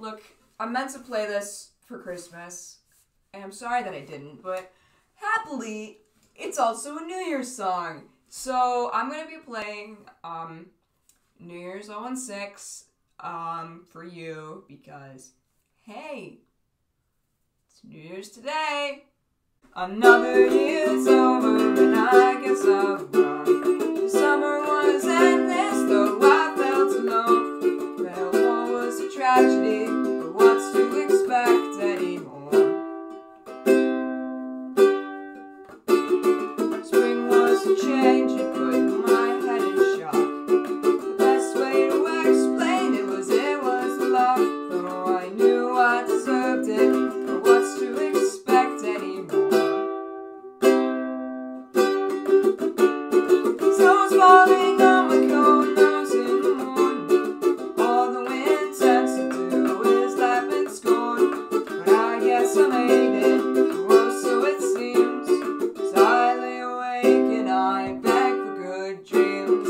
Look, I meant to play this for Christmas, and I'm sorry that I didn't, but happily, it's also a New Year's song. So I'm gonna be playing New Year's 016 for you because, hey, it's New Year's today. Another year's over and I guess I've gone. The summer was endless, though I felt alone. That war was a tragedy, but what's to expect anymore? Spring was a change, it put my head in shock. The best way to explain it was love. Though I knew I deserved it, but what's to expect anymore? Snow's falling on my cold nose in the morning. All the wind tends to do is laugh and scorn. But I guess I made it, or so it seems. As I lay awake and I beg for good dreams.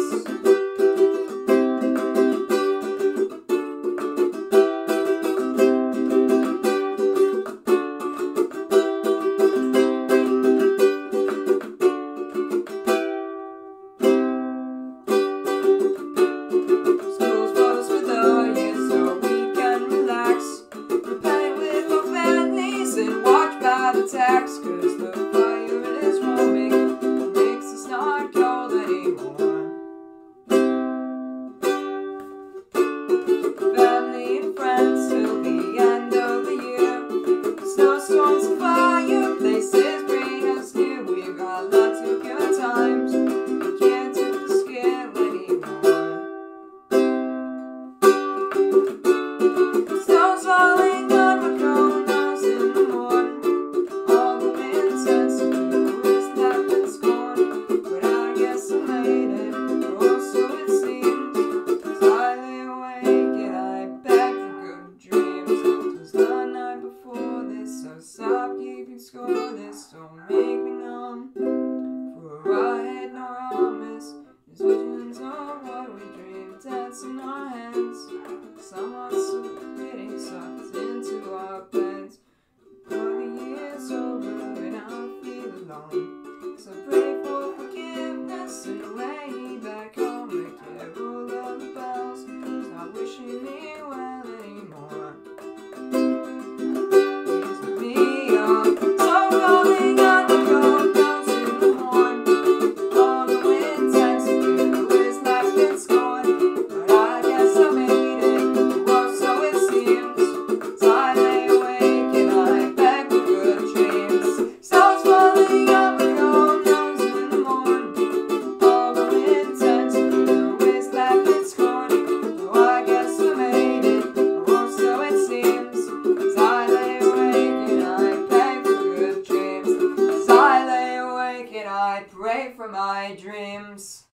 Attacks, cause the fire is roaming, it makes us not cold anymore. Family and friends till the end of the year. Snowstorms and fireplaces bring us near. We've got lots of good times, we can't do the scale anymore. Snow's falling on my cold nose in the morning. Stop keeping score, this don't make me numb. For our head nor our miss, these visions of what we dream, dance in our hands. Someone so pretty sucked into our beds. For the year's over and I feel alone, so pray for forgiveness and way back home. I carol of the bells, stop wishing me well anymore. I pray for my dreams.